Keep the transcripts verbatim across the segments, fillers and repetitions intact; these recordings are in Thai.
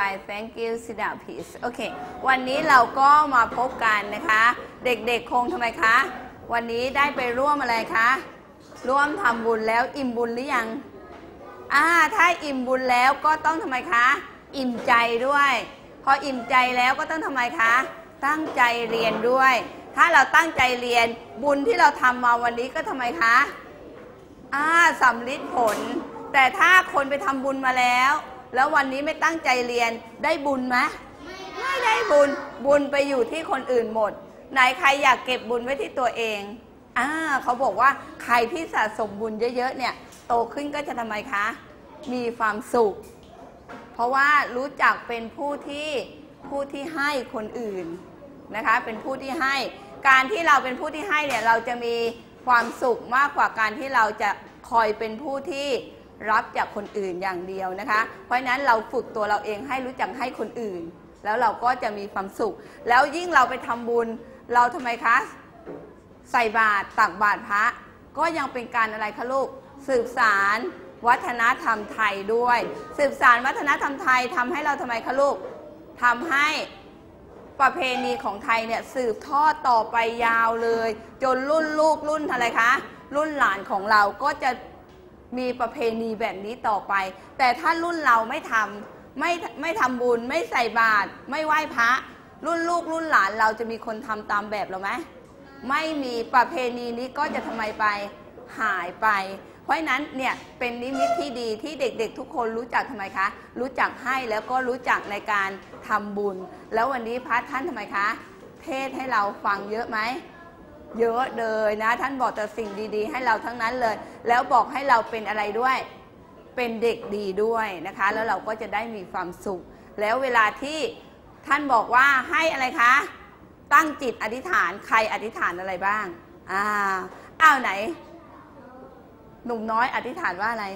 right thank you sit down please โอเควันนี้เราก็มาพบกันนะคะเด็กๆคงทำไมคะวันนี้ได้ไปร่วมอะไรคะร่วมทำบุญแล้วอิ่มบุญหรือยังอ่าถ้าอิ่มบุญแล้วก็ต้องทำไมคะอิ่มใจด้วยพออิ่มใจแล้วก็ต้องทำไมคะตั้งใจเรียนด้วยถ้าเราตั้งใจเรียนบุญที่เราทำมาวันนี้ก็ทำไมคะอ่าสำลิดผลแต่ถ้าคนไปทำบุญมาแล้วแล้ววันนี้ไม่ตั้งใจเรียนได้บุญไหมไม่ได้บุญบุญไปอยู่ที่คนอื่นหมดไหนใครอยากเก็บบุญไว้ที่ตัวเองอ่าเขาบอกว่าใครที่สะสมบุญเยอะๆเนี่ยโตขึ้นก็จะทำไมคะมีความสุขเพราะว่ารู้จักเป็นผู้ที่ผู้ที่ให้คนอื่นนะคะเป็นผู้ที่ให้การที่เราเป็นผู้ที่ให้เนี่ยเราจะมีความสุขมากกว่าการที่เราจะคอยเป็นผู้ที่รับจากคนอื่นอย่างเดียวนะคะเพราะฉะนั้นเราฝึกตัวเราเองให้รู้จักให้คนอื่นแล้วเราก็จะมีความสุขแล้วยิ่งเราไปทำบุญเราทำไมคะใส่บาตรตักบาตรพระก็ยังเป็นการอะไรคะลูกสืบสารวัฒนธรรมไทยด้วยสืบสารวัฒนธรรมไทยทำให้เราทำไมคะลูกทำให้ประเพณีของไทยเนี่ยสืบทอดต่อไปยาวเลยจนรุ่นลูกรุ่นอะไรคะรุ่นหลานของเราก็จะมีประเพณีแบบนี้ต่อไปแต่ถ้ารุ่นเราไม่ทำไม่ไม่ทำบุญไม่ใส่บาตรไม่ไหว้พระรุ่นลูกรุ่นหลานเราจะมีคนทำตามแบบเราไหมไม่มีประเพณีนี้ก็จะทำไมไปหายไปเพราะฉะนั้นเนี่ยเป็นนิมิตที่ดีที่เด็กๆทุกคนรู้จักทำไมคะรู้จักให้แล้วก็รู้จักในการทำบุญแล้ววันนี้พระท่านทำไมคะเทศให้เราฟังเยอะไหมเยอะเลยนะท่านบอกแต่สิ่งดีๆให้เราทั้งนั้นเลยแล้วบอกให้เราเป็นอะไรด้วยเป็นเด็กดีด้วยนะคะแล้วเราก็จะได้มีความสุขแล้วเวลาที่ท่านบอกว่าให้อะไรคะตั้งจิตอธิษฐานใครอธิษฐานอะไรบ้างอ่าอ้าวไหนหนุ่มน้อยอธิษฐานว่าอะไร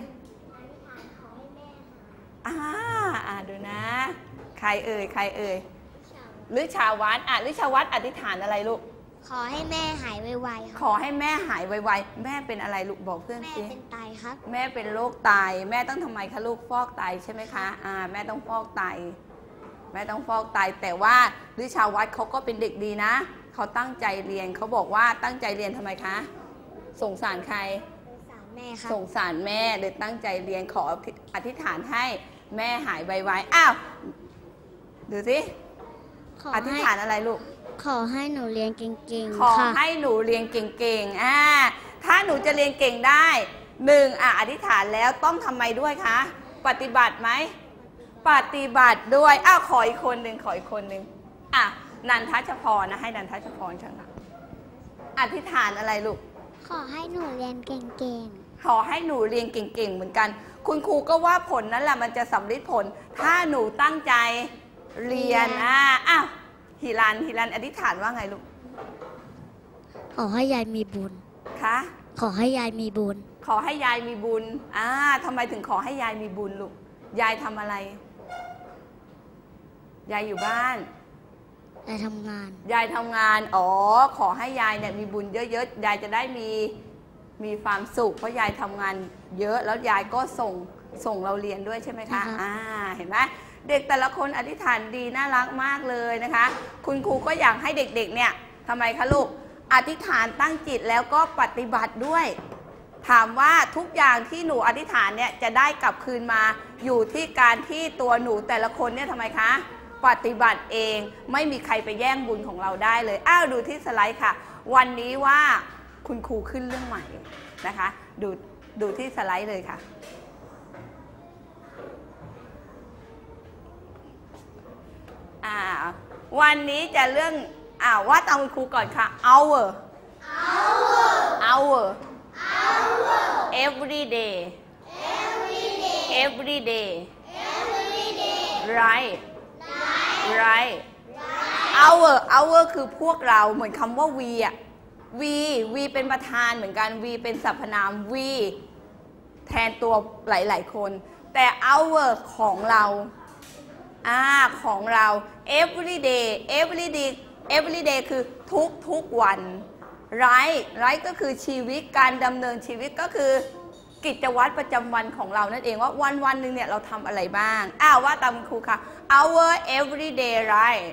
อ่าอ่าดูนะใครเอ่ยใครเอ่ยหรือชาววัดอ่ะหรือชาววัดอธิษฐานอะไรลูกขอให้แม่หายไวๆขอให้แม่หายไวๆแม่เป็นอะไรลูกบอกเพื่อนสิแม่เป็นไตครับแม่เป็นโรคไตแม่ต้องทำไมคะลูกฟอกไตใช่ไหมคะอ่าแม่ต้องฟอกไตแม่ต้องฟอกไตแต่ว่าหรือชาววัดเขาก็เป็นเด็กดีนะเขาตั้งใจเรียนเขาบอกว่าตั้งใจเรียนทำไมคะสงสารใครแม่ครับสงสารแม่เลยตั้งใจเรียนขออธิษฐานให้แม่หายไวๆอ้าวดูสิอธิษฐานอะไรลูกขอให้หนูเรียนเก่งๆขอให้หนูเรียนเก่งๆอ่าถ้าหนูจะเรียนเก่งได้หนึ่งอ่ะอธิษฐานแล้วต้องทำไมด้วยคะปฏิบัติไหมปฏิบัติด้วยอ้าวขออีกคนหนึ่งขออีกคนหนึ่งอ่ะนันทัชพรนะให้นันทัชพรช่างค่ะอธิษฐานอะไรลูกขอให้หนูเรียนเก่งๆขอให้หนูเรียนเก่งๆเหมือนกันคุณครูก็ว่าผลนั้นแหละมันจะสำลิดผลถ้าหนูตั้งใจเรียนอ่ะอ้าวฮิรันฮิรันอธิษฐานว่าไงลูกขอให้ยายมีบุญคะขอให้ยายมีบุญขอให้ยายมีบุญอ่าทำไมถึงขอให้ยายมีบุญลูกยายทำอะไรยายอยู่บ้านยายทำงานยายทำงานอ๋อขอให้ยายเนี่ยมีบุญเยอะๆยายจะได้มีมีความสุขเพราะยายทำงานเยอะแล้วยายก็ส่งส่งเราเรียนด้วยใช่ไหมคะอ่าเห็นไหมเด็กแต่ละคนอธิษฐานดีน่ารักมากเลยนะคะคุณครูก็อยากให้เด็กๆเนี่ยทำไมคะลูกอธิษฐานตั้งจิตแล้วก็ปฏิบัติด้วยถามว่าทุกอย่างที่หนูอธิษฐานเนี่ยจะได้กลับคืนมาอยู่ที่การที่ตัวหนูแต่ละคนเนี่ยทำไมคะปฏิบัติเองไม่มีใครไปแย่งบุญของเราได้เลยอ้าวดูที่สไลด์ค่ะวันนี้ว่าคุณครูขึ้นเรื่องใหม่นะคะดูดูที่สไลด์เลยค่ะอ่าวันนี้จะเรื่องอ่าว่าตามคุณครูก่อนค่ะ hour hour hour every day every day right right hour hour คือพวกเราเหมือนคำว่า we อ่ะ we we เป็นประธานเหมือนกัน we เป็นสรรพนาม we แทนตัวหลายๆคนแต่ hour ของเราอ่าของเรา every day every day every day คือทุกทุกวัน right right ก็คือชีวิตการดำเนินชีวิตก็คือกิจวัตรประจำวันของเรานั่นเองว่าวันวันหนึ่งเนี่ยเราทำอะไรบ้างอ้าวว่าตามครูค่ะ our everyday life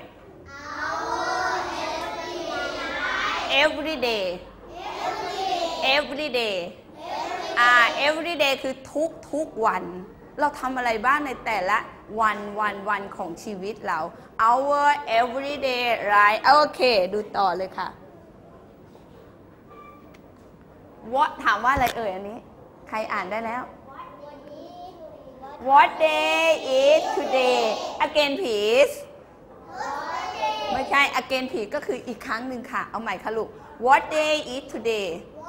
everyday everyday อ่า everyday คือทุกทุกวันเราทำอะไรบ้างในแต่ละวันวันวันของชีวิตเรา our everyday life โอเคดูต่อเลยค่ะ what ถามว่าอะไรเอ่ยอันนี้ใครอ่านได้แล้ว what day is today again please ไม่ใช่ again please ก็คืออีกครั้งหนึ่งค่ะเอาใหม่ค่ะลูก what day is today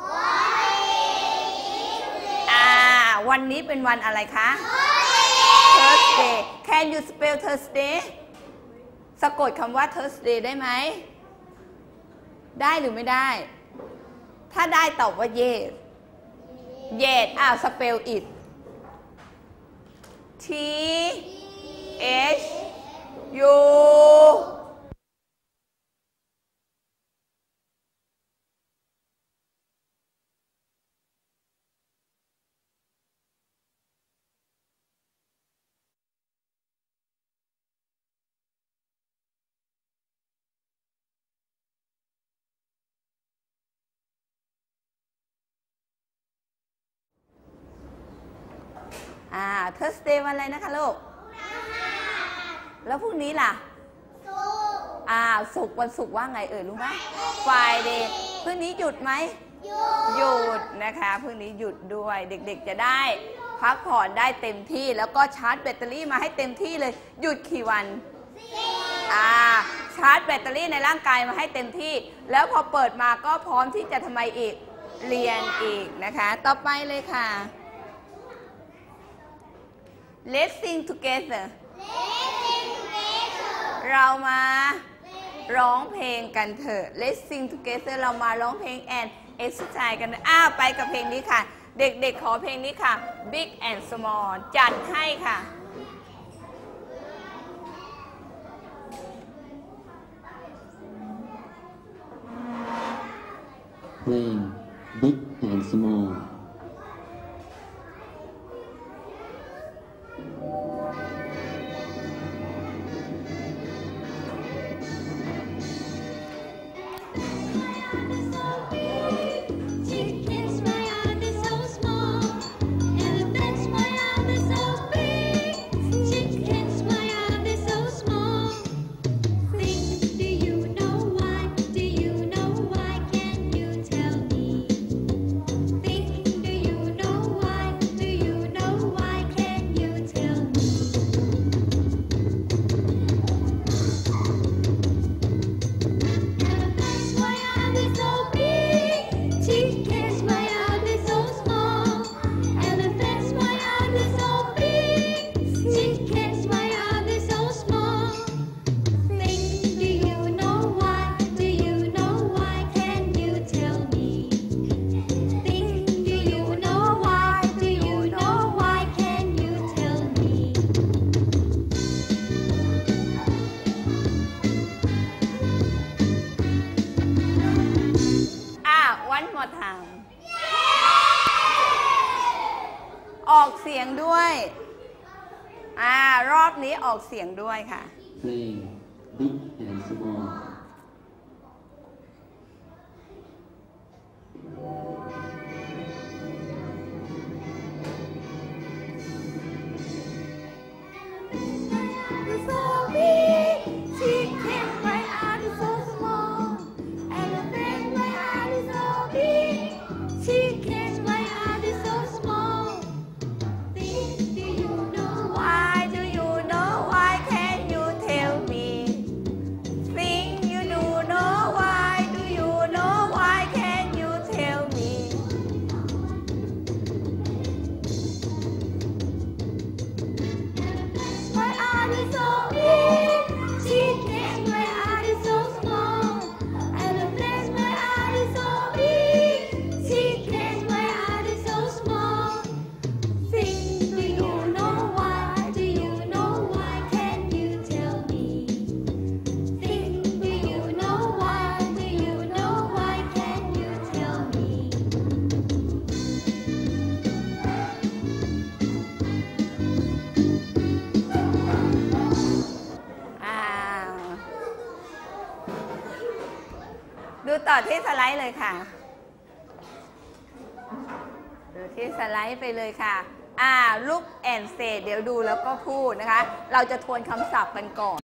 อ่าวันนี้เป็นวันอะไรคะ Thursday can you spell Thursday สะกดคำว่า Thursday ได้ไหมได้หรือไม่ได้ถ้าได้ตอบว่า yes yes อ้าว spell it T H Uอ่า Thursday วันอะไรนะคะลูกแล้วพรุ่งนี้ล่ะอ่าศุกร์วันศุกร์ว่าไงเอ่ยรู้ไหม Friday พรุ่งนี้หยุดไหมหยุดนะคะพรุ่งนี้หยุดด้วยเด็กๆจะได้พักผ่อนได้เต็มที่แล้วก็ชาร์จแบตเตอรี่มาให้เต็มที่เลยหยุดกี่วันอ่าชาร์จแบตเตอรี่ในร่างกายมาให้เต็มที่แล้วพอเปิดมาก็พร้อมที่จะทำไมอีกเรียนอีกนะคะต่อไปเลยค่ะLet's sing together เรามาร้องเพลงกันเถอะ Let's sing together เรามาร้องเพลง and exercise กันอ้าไปกับเพลงนี้ค่ะเด็กๆขอเพลงนี้ค่ะ Big and Small จัดให้ค่ะ Playing Big and Small ออกเสียงด้วยอ่ารอบนี้ออกเสียงด้วยค่ะ Playing Big and Small Why do you know? Why can't you tell me? ดูต่อที่สไลด์เลยค่ะ ดูที่สไลด์ไปเลยค่ะ อ่า look and say เดี๋ยวดูแล้วก็พูดนะคะ เราจะทวนคำศัพท์กันก่อน